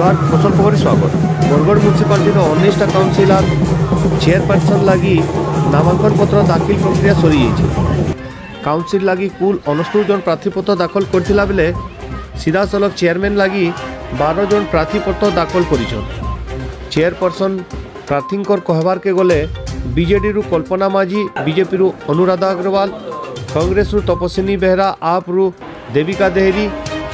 जुहार फसल खबर स्वागत। बरगढ़ म्यूनिसिपालिटी 19टा काउंसिलर चेयरपर्सन लगी नामांकन पत्र दाखिल प्रक्रिया सरी जाइए। काउंसिल लगी कुल 69 जन प्रार्थीपत्र दाखल करथिला बेले सीधा सलग चेयरमैन लगी 12 जन प्रार्थीपत्र दाखल करिछन। चेयरपर्सन प्रार्थींकर कहबार के गले बीजेडी रु कल्पना माझी, बीजेपी रु अनुराधा अग्रवाल, कांग्रेस रु तपस्विनी बेहरा, आप रु देविका देहरी,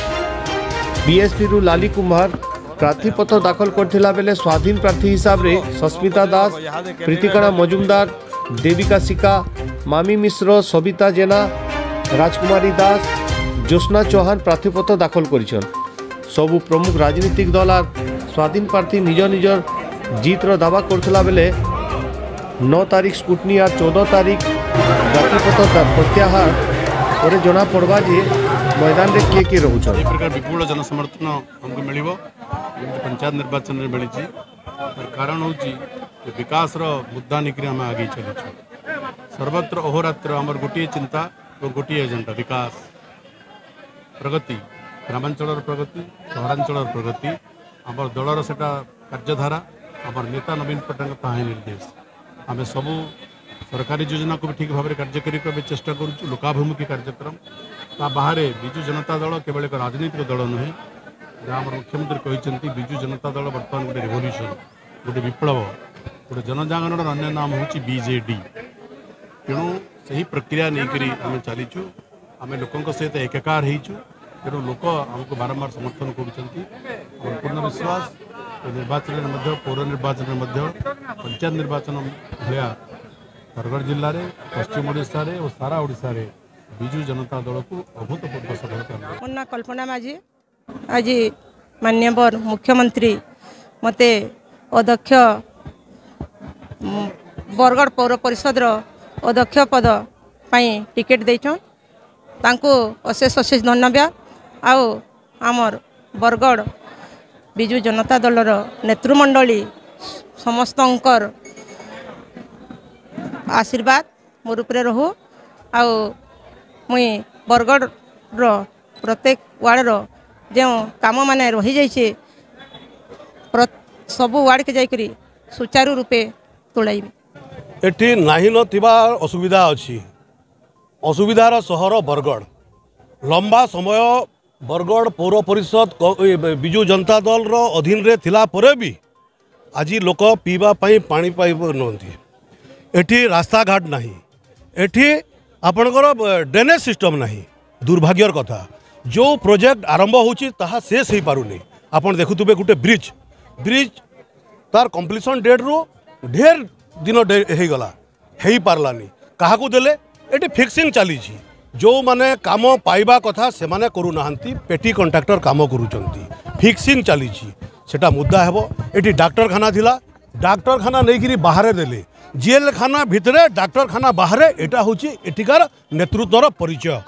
बीएसपी रु लाली कुमार प्रार्थीपत्र दाखल करथिला बेले स्वाधीन प्रार्थी हिसाब रे सस्मिता दास, प्रीतिकणा मजुमदार, देविका सिका, मामी मिश्र, सबिता जेना, राजकुमारी दास, ज्योत्ना चौहान प्रार्थीपत्र दाखल करिछन। सबु प्रमुख राजनीतिक दल और स्वाधीन प्रार्थी निज निजर जीतर दावा करथिला बेले 9 तारीख स्कूटनी और 14 तारीख प्रार्थीपत्र प्रत्याहार पर जना पड़वा जे मैदान रे किए रोचन। एक प्रकार विपुल जनसमर्थन हमको मिल पंचायत निर्वाचन में मिली। कारण हूँ विकास मुद्दा निकरी आम आगे चलु। सर्वत्र अहोरात्र आमर गोटे चिंता और गोटे एजेंडा विकास प्रगति, ग्रामांचल प्रगति, सहरांचल प्रगति। आमर दलर से कार्यधारा, आमर नेता नवीन पट्टनायक ताही निर्देश। आम सबू सरकारी योजना को भी ठीक भाव में कार्यकारी करने चेष्टा करुँ। लोकाभिमुखी कार्यक्रम ता बाहर विजु जनता दल केवल एक राजनीतिक दल नुहे। जहाँ मुख्यमंत्री कहते विजु जनता दल बर्तमान गोटे रेवल्यूशन, गोटे विप्लव, गोटे जनजागरण अन्य नाम हूँ बीजेडी। तेणु से प्रक्रिया नहीं आम चलीचु। आम लोकों सहित एकाकार होइचु। तेणु लोक आमको बारंबार समर्थन कर पूर्ण विश्वास निर्वाचन में, पौर निर्वाचन में, पंचायत निर्वाचन भाया बरगढ़ जिले में, पश्चिम ओडिशा रे और सारा ओडिशा रे विजु जनता दल को अभूतपूर्व सफलता। मोर ना कल्पना माझी। आज माननीय मुख्यमंत्री मते अध्यक्ष बरगढ़ पौर परिषद अध्यक्ष पद पाई टिकेट देछन। तांको अशेष अशेष धन्यवाद। आओ आमर बरगढ़ विजु जनता दलर नेतृमंडली समस्तंकर आशीर्वाद मोर उपरे रहू। आओ मुई बरगढ़ प्रत्येक वार्ड जो काम माने रही जाइए सबू वार्ड के जाकरी सुचारू रूपे तोड़ाइबी। एटी नाही नथिबा असुविधा अछि। असुविधार सहर बरगढ़। लंबा समय बरगढ़ पौर परिषद विजु जनता दल रो अधीन रे थिला परे भी आज लोक पीवा पाई पानी पाई नहंती। एठी रास्ता घाट नहीं, एठी आपणकर ड्रेनेज सिस्टम नहीं। दुर्भाग्यर कथा जो प्रोजेक्ट आरंभ होची ताहा शेष हो पारुनी। आपण देखुथुबे गुटे ब्रिज तार कंप्लीशन डेट रो ढेर दिन हो गला हेई पारलानी। काहाकू देले एटी फिक्सिंग चली। जो माने काम पाइबा कथा से माने करू नाहंती। पेटी कॉन्ट्रैक्टर काम करूचंती। फिक्सिंग चली सेटा मुद्दा हेबो। एटी डाक्टरखाना थिला, डाक्टरखाना नहीं बाहर देले। जेल खाना भितरे, डाक्टरखाना बाहर। एटा होची एटिकार नेतृत्वर परिचय।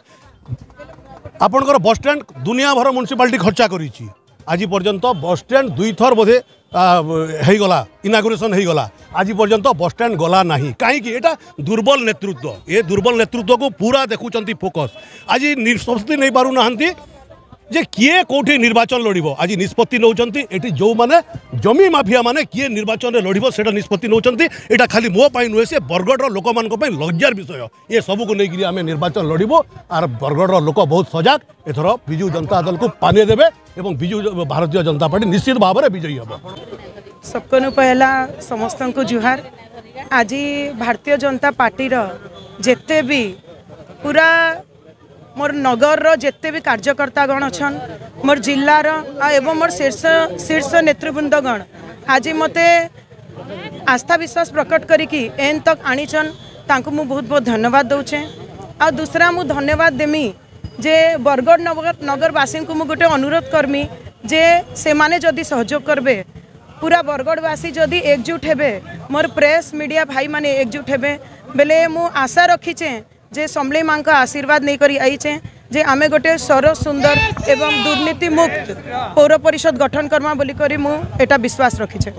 आपणकर बस स्टैंड दुनिया भर म्युनिसिपालिटी खर्चा करिछि। आज पर्यंत बस स्टैंड 2 थर बोधे हो गला, इनागुरेशन हो गला। आज पर्यंत बस स्टैंड गला नहीं। कहीं एटा दुर्बल नेतृत्व। ये दुर्बल नेतृत्व को पूरा देखुचंती फोकस। आज निष्पत्ति नहीं पारु नाहंती जे किए कोठी निर्वाचन लड़िबो। आज निष्पत्ति नौचंती एटी जो माने जमी माफिया माने किए निर्वाचन रे लड़िबो सेटा निष्पत्ति नौचंती। एटा खाली मो पाई नुहे से बरगढ़ लोक मानक पई लज्जार विषय। ये सब को लेकिन आम निर्वाचन लड़िबो। और बरगढ़ लोक बहुत सजग। एथर विजु जनता दल को पानी देबे एवं विजु भारतीय जनता पार्टी निश्चित भाव में विजयी हम। सबको पहला समस्त को जुहार। आज भारतीय जनता पार्टी जेते भी पूरा मोर नगर जेते भी कार्यकर्तागण अच्छन, मोर जिलार एवं मोर शीर्ष नेतृवृंदगण आज मते आस्था विश्वास प्रकट करिकी एन तक आनीचन। तांको मु बहुत बहुत धन्यवाद दउछे। आ दूसरा मु धन्यवाद देमी जे बरगढ़ नगरवासी को मु गोटे अनुरोध करमी जे से माने जदि सहयोग करबे, पूरा बरगढ़वासी जदि एकजुट हेबे, मोर प्रेस मीडिया भाई माने एकजुट हेबे बेले मु आशा रखीचे जे समले मां का आशीर्वाद नहीं करी आईचे जे आमे गोटे सरस सुंदर एवं दुर्नीति मुक्त पौर परिषद गठन करमा बोली करी मु एटा विश्वास रखीचे।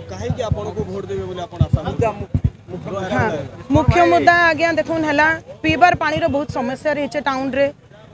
मुख्य मुद्दा आज्ञा देखुन है पीबार पानी रो बहुत समस्या रही टाउन रे।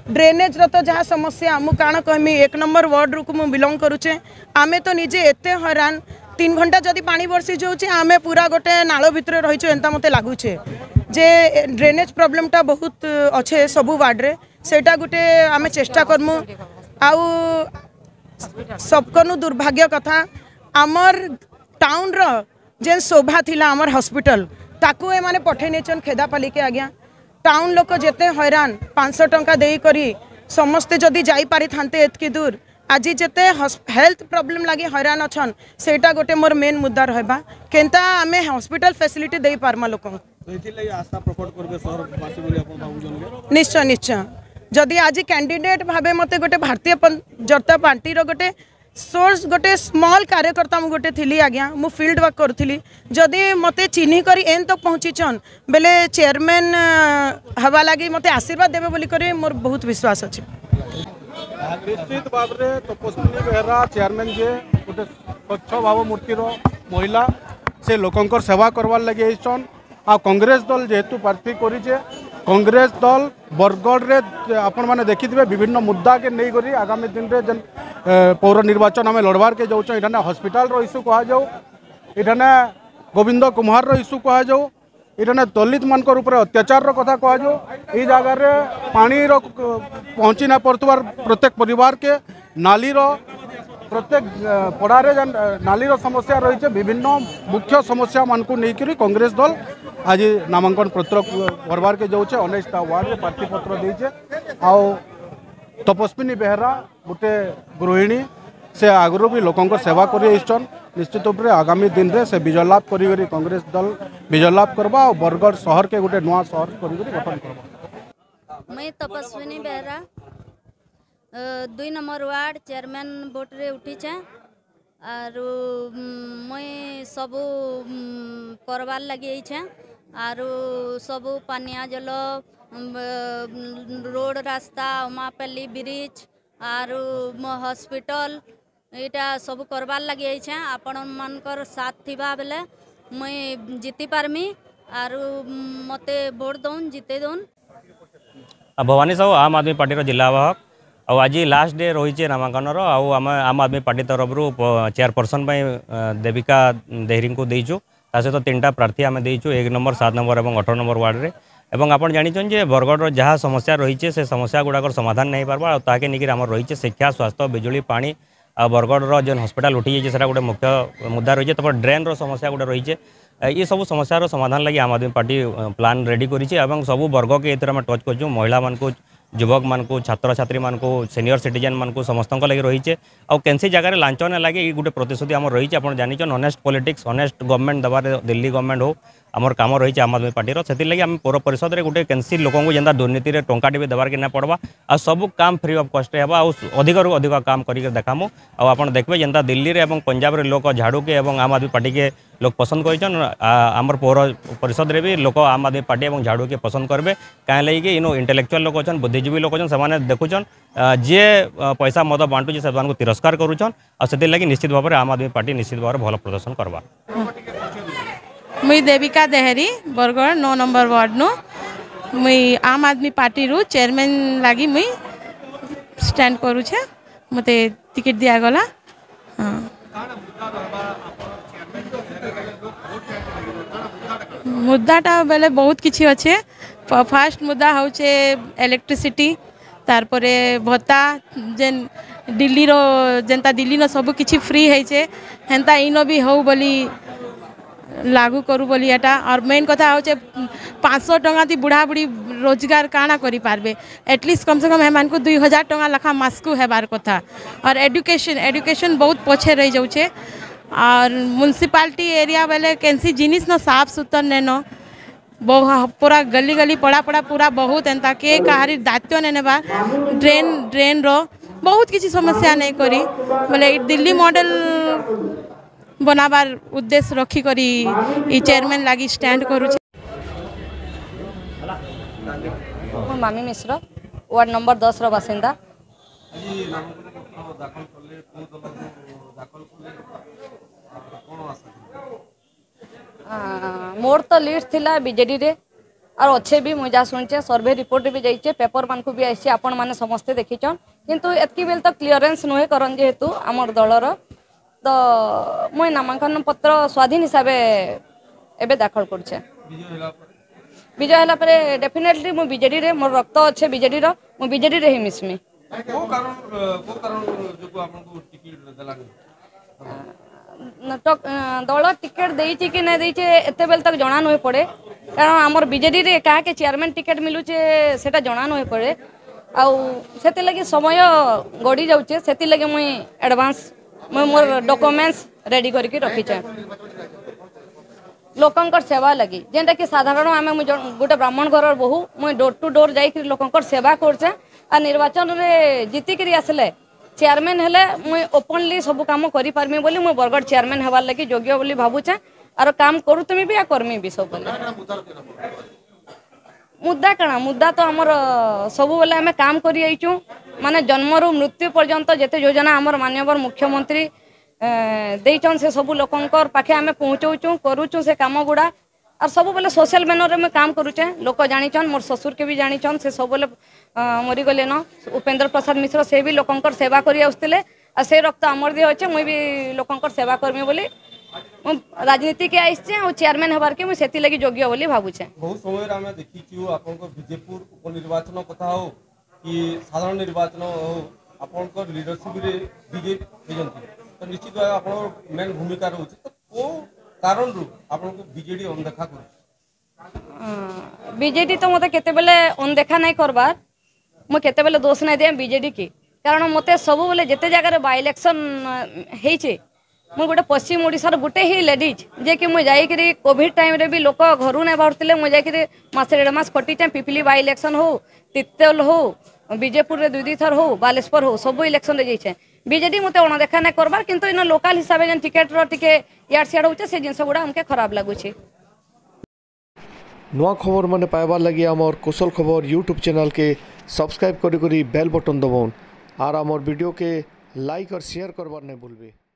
ड्रेनेज रो तो जहाँ समस्या मु काण कहमी 1 नंबर वार्ड रु मु बिलोंग करुचे आमे तो निजे एते हैरान 3 घंटा जदि पानी बरसी जाऊँचे आमे पूरा गोटे नाल भितर रहीचु एंता मते लागुचे जे ड्रेनेज प्रॉब्लम टा बहुत अच्छे सबू वार्ड रे सेटा गोटे आमे चेष्टा करमु आउ सबकनु दुर्भाग्य कथा आमर टाउन रो जेन शोभा थिला आमर हॉस्पिटल ताकू ए माने पठे नेचन खेदापाली के आज्ञा टाउन लोक जेते हैरान 500 टंका देई करी समस्ते जदि जाई पारि थांते एतकी दूर आज जेते हेल्थ प्रॉब्लम लगी हैरान अछन सेटा गोटे मोर मेन मुद्दा रहबा केनता आमे हॉस्पिटल फैसिलिटी देई पारमा लोकन आशा प्रकट करबे शहर वासी बोली अपन भावजन निश्चय निश्चय जदि आज कैंडिडेट भाबे मते गोटे भारतीय जनता पार्टी रो गोटे सोर्स गोटे स्मॉल कार्यकर्ता मु गोटे थिली आज्ञा मु फील्ड वर्क करथिली जदि मते चिन्ही करी एन तक पहुँचीछन बेले चेयरमैन हवा लगी मते आशीर्वाद देबे बोली करी मोर बहुत विश्वास अछि निश्चित भाव में तपस्विनी बेहरा चेयरमैन जे गोटे स्वच्छ भाव मूर्तिर महिला से लोकंकर सेवा करवार लगे आइछन आ कांग्रेस दल जेहेतु प्रार्थी करिचे कांग्रेस दल बरगढ़ रे आपण माने देखिथिबे विभिन्न मुद्दा के नहीं करी आगामी दिन रे जन पौर निर्वाचन आम लड़बार के जाऊँ इठाने हॉस्पिटल रो इश्यू कह जाऊ इठाने गोविंद कुमार रो इश्यू कह जाऊ इठाने दलित मानकर ऊपर अत्याचार रो कथा कह जाऊ ई जगह रे पानी रो पहुँची ना पड़तुवार प्रत्येक परिवार के नाली रो प्रत्येक पड़ारे नाली रो समस्या रही है विभिन्न मुख्य समस्या मानकु नहीं कांग्रेस दल आज नामांकन पत्र भरबार के जाऊे 19टा वार्ड में प्रार्थी पत्र देचे आओ तपस्विनी बेहरा गोटे गृहिणी से आगु भी लोकों सेवा कर निश्चित रूप से आगामी दिन में से विजय लाभ करी कांग्रेस दल विजय लाभ करवा और बरगढ़ शहर के गोटे नुआ शहर गठन करवा। मैं Tapaswini Behera 2 number ward chairman vote रे उठी आर मैं सबू करवार लगे आर सबू पानिया जल रोड रास्ता उमापल्ली ब्रिज आर हॉस्पिटल यहाँ सब करवार लगे आपण मानकर साथ थिबा बेले मैं जीति पारमी आर मते वोट दौन जीते दौन। भवानी साहू आम आदमी पार्टी जिला आवाहक आज लास्ट डे रही नामांकन आम आदमी पार्टी तरफ चेयरपर्सन देविका देहरी को देचु सहित 3टा प्रार्थी आम देचु 1 नंबर 7 नंबर और 18 नंबर वार्ड रे एवं आप जानी जे बरगढ़ जहाँ समस्या रही से समस्या गुड़ाक समाधान नहीं पार्बा और ताके निकी आम रही शिक्षा स्वास्थ्य बिजुली पानी आ बरगढ़ जो हॉस्पिटल उठी जाइए गोटे मुख्य मुद्दा रही है तब ड्रेन रो समस्या गोटे रही है ये सब समस्या समाधान लगी आम आदमी पार्टी प्लान रेडी करी सब वर्ग के ये टच कर महिला मानक युवक मानक छात्र छात्री मानक सीनियर सिटीजन मानक समस्त लगे रही है आउ कैंसी जगह लांच ना लगे ये गोटे प्रतिश्रुति आम रही है आप जान ऑनेस्ट पॉलिटिक्स ऑनेस्ट गवर्नमेंट दबार दिल्ली गवर्नमेंट हो आमर काम रही आम आदमी पार्टी से लगे आम पौर परिषद में गोटे कैंसी लोक जेनता दुर्नीति में टंका भी देवार ना पड़वा आ सब काम फ्री ऑफ कॉस्ट है अधिक रू अधिक काम करके देखामु आप देखिए जेनता दिल्ली रे एवं पंजाब रे लोक झाड़ू के एवं आम आदमी पार्टी के लोग पसंद करमर पौर परिषद रे भी लोक आम आदमी पार्टी और झाड़ू के पसंद करेंगे कहीं लगे इनो इंटेलेक्चुअल लोक अच्छा बुद्धिजीवी लोक अच्छा देखुन जे पैसा मद बांटुचे से तिरस्कार करुचन और लगी निश्चित भाव में आम आदमी पार्टी निश्चित भाव में भल प्रदर्शन करवा। मुई देविका देहरी बरगढ़ 9 नंबर वार्ड नु मुई आम आदमी पार्टी रु चेयरमैन लगी मुई स्टैंड करूछे मते टिकट दिया गला। हाँ मुद्दाटा बेले बहुत किछि अच्छे फास्ट मुद्दा होचे इलेक्ट्रिसिटी तारपरे भत्ता जेन दिल्ली रो जेनता दिल्ली न सब किछि फ्री है हेन्ता इनो भी हो बोली लागू करू बोली एटा और मेन कथा होचे 500 टंका थी बुढ़ा बुढ़ी रोजगार काना करी पारबे एटलिस्ट कम से कम हेमान को 2000 टंका लखा मास्कू हेबार कथा और एडुकेशन बहुत पछे रही जाऊे और म्युनिसिपालिटी एरिया बेले कैंसी जिनिस न साफ सुथर नेनो पूरा गली गली पड़ा पड़ा पूरा बहुत एंता के कहारी दायित्व ने नेबा ड्रेन रो बहुत किसी समस्या नहीं करी बोले दिल्ली मॉडल बनाबार उद्देश्य रखी करी ई चेयरमैन लगी स्टैंड करू। मामी मिश्र वार्ड नंबर 10 रो बासिंदा। मोर तो लिस्ट थिला बीजेडी रे और अच्छे भी मुझे शुणचे सर्वे रिपोर्ट भी जाइए पेपर मान को भी आई आपण मैंने समस्ते देखीछन किंतु एतकी बेल तो क्लीयरेंस नुहे करन जेहेतु आमर दलर तो मुई नामांकन पत्र स्वाधीन हिसाब एबे दाखल करछे विजय हला परे डेफिनेटली मु बीजेडी रे मोर रक्त अच्छे बीजेडी रो मु बीजेडी रे ही मिसमी को कारण जो को आपन को टिकट देलानी दल टिकेट देइछि कि नहीं देइछि एते बेल तक जना नुहे पड़े कारण आमर बीजेडी रे क्या के चेयरमैन टिकेट मिलुचे सेटा जना नुहे पड़े आउ सेति लगी समय गड़ी जाउचे सेति लगी मुई एडवांस मुई मोर डॉक्यूमेंट्स रेडी करके रखी छे लोकंकर सेवा लगी जेंटा कि साधारण आम गोटे ब्राह्मण घर बहु मुई डोर टू डोर जाइक लोकंकर सेवा करछे आ निर्वाचन रे जीतिक आसले चेयरमैन हेले मुई ओपनली सब काम करि पारमी बोली मुई बरगढ़ चेयरमैन हेबार लगी योग्य बोली भाबुछे आरो काम करूतमी भी आ करमी भी सब बोली मुद्दा कणा मुद्दा तो आमर सब बेले आम काम करि आइचु माने जन्मरू मृत्यु पर्यंत जेते योजना आमर माननीय मुख्यमंत्री देइचन से सब लोकंकर पाखे आम पहुँचाऊँ करूँ से काम गुड़ा और सब बेले सोशल मैनर में काम करुचे लोक जानिछन मोर ससुर के भी जानिछन से सब बेले मरीगले न उपेंद्र प्रसाद मिश्र से भी लोकंकर सेवा करि आउस्तिले आ से रक्त आमर दिए अच्छे मुई भी लोकंकर सेवा करमी बोली राजनीति के आइछे और चेयरमैन हबार के मुई सेति लगी योग्य बोली भाबुछे बहुत समय रे हम देखिछु आपन को विजयपुर उपनिर्वाचन कथा हो कि साधारण निर्वाचन हो आपन को लीडरशिप रे विजय हेजंती तो निश्चित भाव आपन मेन भूमिका रहउछ तो को कारण रु आपन को बीजेडी अनदेखा कर बीजेडी तो मते केते बेले अनदेखा नहीं करबार मो केते बेले दोष नहीं दे बीजेडी की कारण मते सब बेले जेते जगह रे बाय इलेक्शन हेइछे मु गोटे पश्चिम ओडिसा रो गोटे ही लेडीज जे कि मु जाई करी कोविड टाइम रे भी लोक घरु नै बाहरतिले मु जाई करी मास 1.5 मास कटिचे पिपली बाय इलेक्शन हो तितल हो विजयपुर रे 2 थर हो बालेश्वर हो सब इलेक्शन रे जाइछे बीजेडी मते ओना देखा नै करबार किंतु इन लोकल हिसाब से टिकेट रो टिके याड सियाड होचे से जिंस गुडा हमके खराब लागुछे नुआ खबर माने पाइबार लगी आमर कुशल खबर यूट्यूब चैनल के सब्सक्राइब करी बेल बटन दबाउन और आमर वीडियो के लाइक और शेयर करबार नहीं भूलबे।